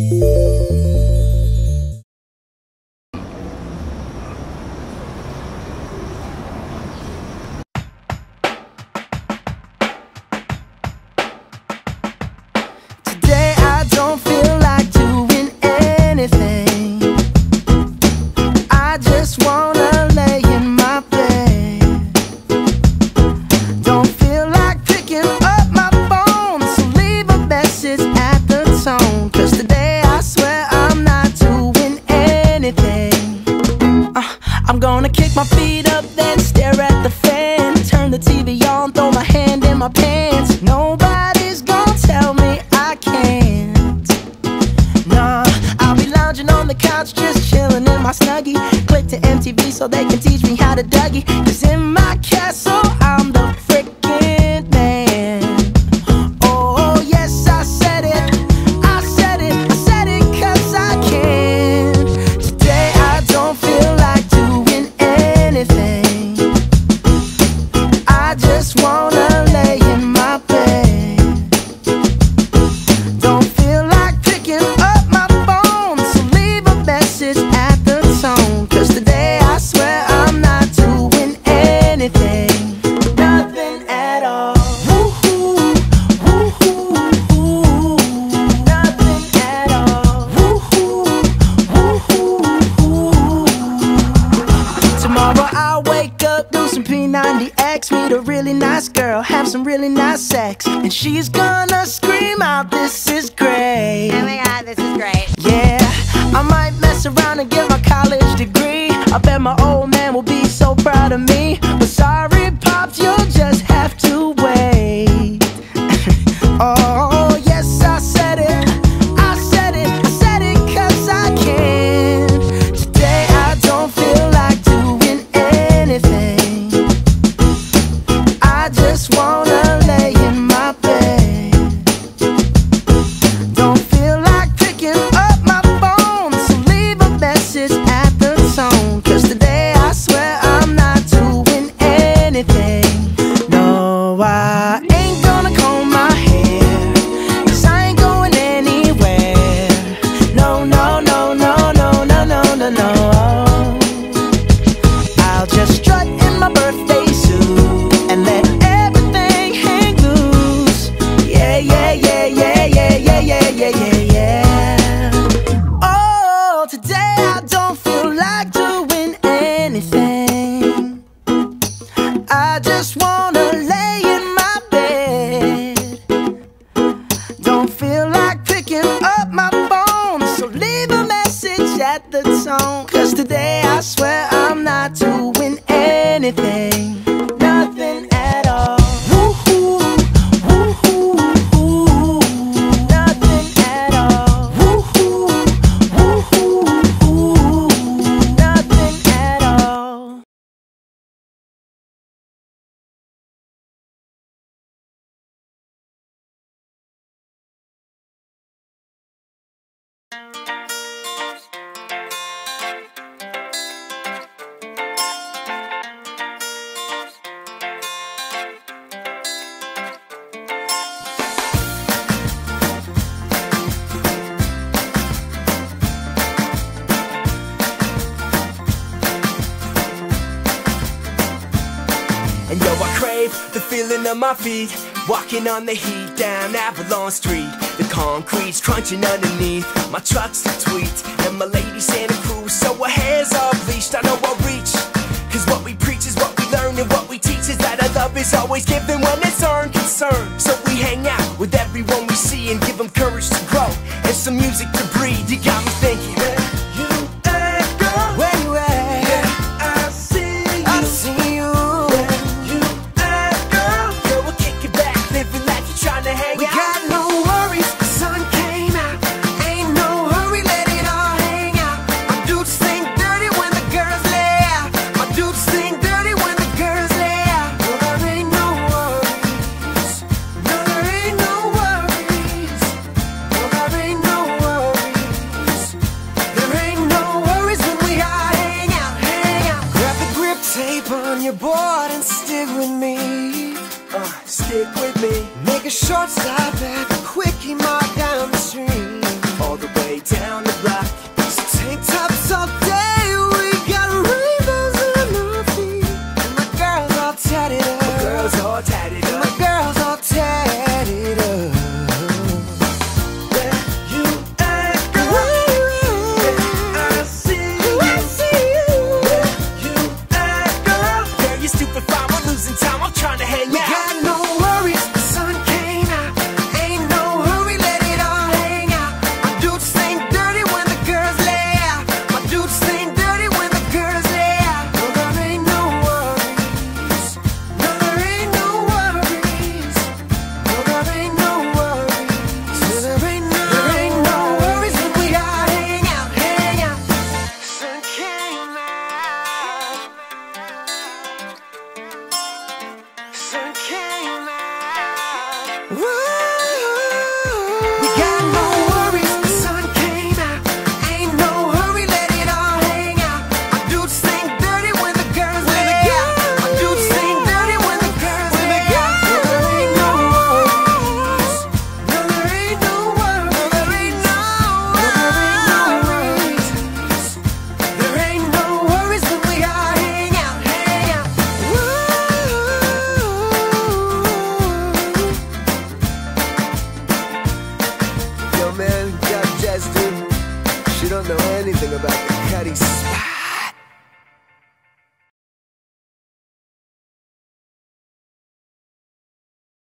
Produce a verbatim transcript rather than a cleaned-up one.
My feet, walking on the heat down Avalon Street. The concrete's crunching underneath my truck's a tweet, and my lady Santa Cruz, so her hair's all bleached. I know I'll reach, cause what we preach is what we learn, and what we teach is that our love is always given when it's earned concern. So we hang out with everyone we see and give them courage to grow and some music to breathe. You got me thinking, yeah. Short stop at the quickie mart down the street. All the way We got no worries, the sun came out. Ain't no hurry, let it all hang out. My dudes think dirty when the girls lay out. My dudes think dirty when the girls lay out. There ain't no worries. No, there ain't no worries. No, there ain't no worries. There ain't no worries when we all hang out, hang out. Yo man, got Jazz dude. She don't know anything about the Cuddy spot.